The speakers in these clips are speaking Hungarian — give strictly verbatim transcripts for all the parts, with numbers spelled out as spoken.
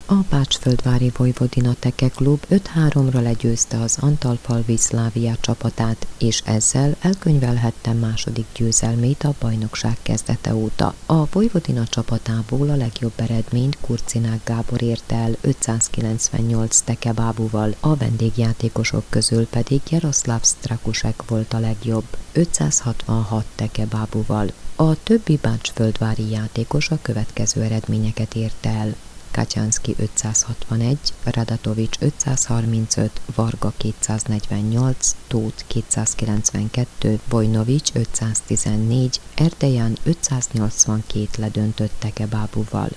A Bácsföldvári Vojvodina Teke Klub öt háromra legyőzte az Antalpalvi Szlávia csapatát, és ezzel elkönyvelhette második győzelmét a bajnokság kezdete óta. A Vojvodina csapatából a legjobb eredményt Kurcinák Gábor érte el ötszázkilencvennyolc tekebábúval, a vendégjátékosok közül pedig Jaroszláv Strakusek volt a legjobb, ötszázhatvanhat tekebábúval. A többi bácsföldvári játékos a következő eredményeket érte el: Kacsánszky ötszázhatvanegy, Radatovics ötszázharmincöt, Varga kétszáznegyvennyolc, Tóth kétszázkilencvenkettő, Vojnovics ötszáztizennégy, Erdeján ötszáznyolcvankét ledöntött tekebábúval.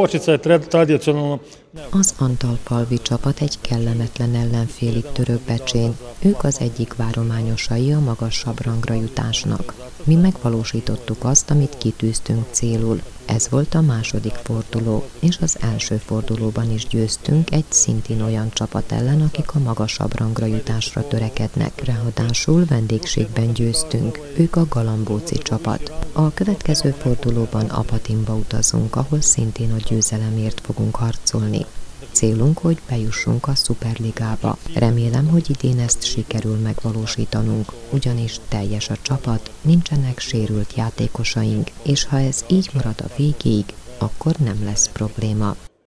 Az Antalpalvi csapat egy kellemetlen ellenfélig törő Becsén. Ők az egyik várományosai a magasabb rangra jutásnak. Mi megvalósítottuk azt, amit kitűztünk célul. Ez volt a második forduló, és az első fordulóban is győztünk egy szintén olyan csapat ellen, akik a magasabb rangra jutásra törekednek. Ráadásul vendégségben győztünk, ők a galambóci csapat. A következő fordulóban Apatinba utazunk, ahol szintén a győzelemért fogunk harcolni. Célunk, hogy bejussunk a Szuperligába. Remélem, hogy idén ezt sikerül megvalósítanunk, ugyanis teljes a csapat, nincsenek sérült játékosaink, és ha ez így marad a végéig, akkor nem lesz probléma.